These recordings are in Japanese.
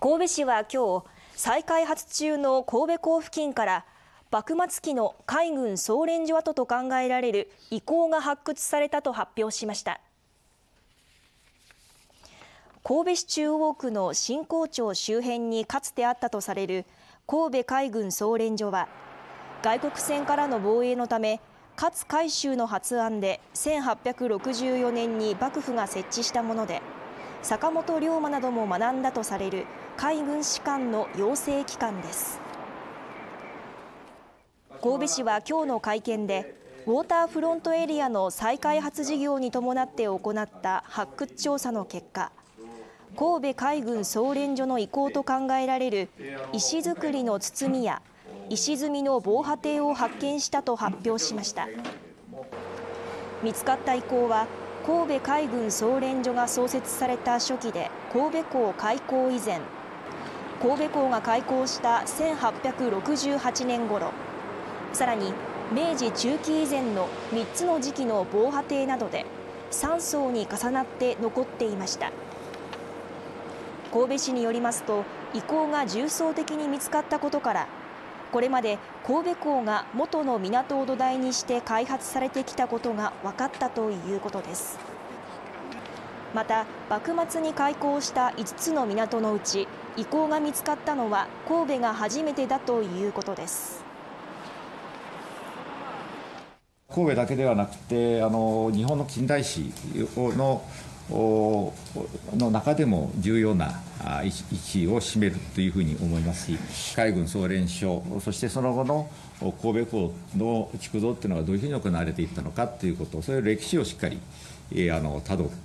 神戸市は今日、再開発中の神戸港付近から幕末期の海軍総連所跡と考えられる遺構が発掘されたと発表しました。神戸市中央区の新港町周辺にかつてあったとされる神戸海軍総連所は、外国船からの防衛のため勝海舟の発案で1864年に幕府が設置したもので、坂本龍馬なども学んだとされる海軍士官の養成機関です。神戸市は今日の会見で、ウォーターフロントエリアの再開発事業に伴って行った発掘調査の結果、神戸海軍総連所の遺構と考えられる石造りの堤や石積みの防波堤を発見したと発表しました。見つかった遺構は神戸海軍総連所が創設された初期で神戸港開港以前、神戸港が開港した1868年頃、さらに明治中期以前の3つの時期の防波堤などで3層に重なって残っていました。神戸市によりますと、遺構が重層的に見つかったことから、これまで神戸港が元の港を土台にして開発されてきたことが分かったということです。また、幕末に開港した5つの港のうち、遺構が見つかったのは神戸が初めてだということです。 神戸だけではなくて、日本の近代史の中でも重要な位置を占めるというふうに思いますし、海軍総連所、そしてその後の神戸港の築造というのがどういうふうに行われていったのかということ、そういう歴史をしっかりたどって、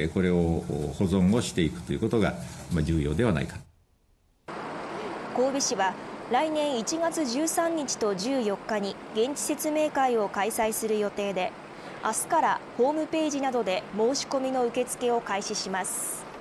これを保存をしていくということが重要ではないか。 神戸市は来年1月13日と14日に現地説明会を開催する予定で、明日からホームページなどで申し込みの受付を開始します。